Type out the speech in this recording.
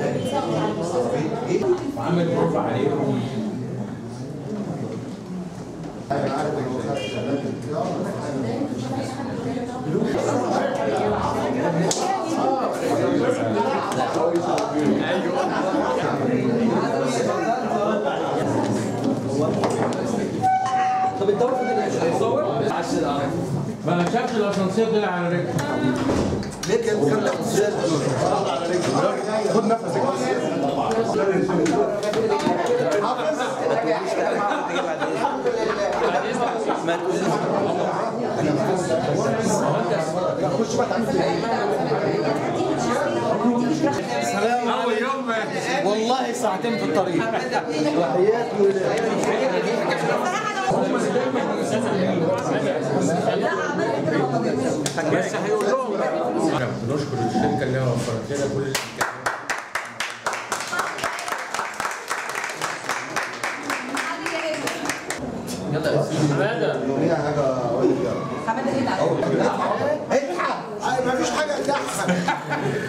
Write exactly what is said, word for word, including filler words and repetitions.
وعامل بروف عليهم. طب الدور فضل هيصور؟ ما شافش الاسانسير طلع على رجله. ليه كده خلى الاسانسير على رجله؟ خد نفسك خش بقى تعمل اول يوم والله ساعتين في الطريق وحياة بس هيقول لهم بنشكر الشركه اللي وفرت لنا كل الامكانيات. يلا يا سيدي حماده. حاجه اقول لك حماده ايه؟ اضحك مفيش حاجه تضحك.